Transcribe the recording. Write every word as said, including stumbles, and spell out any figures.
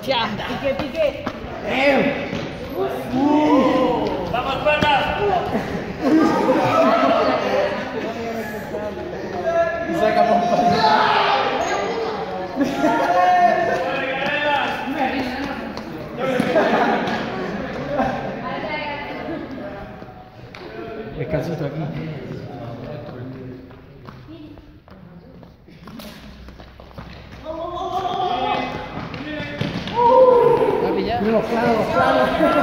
Ya. Pique, pique. ¡Eh! Uh. ¡Vamos, cuerda! Y saca pompa. Descanso tú aquí. Papi, ya. Los planos, los planos.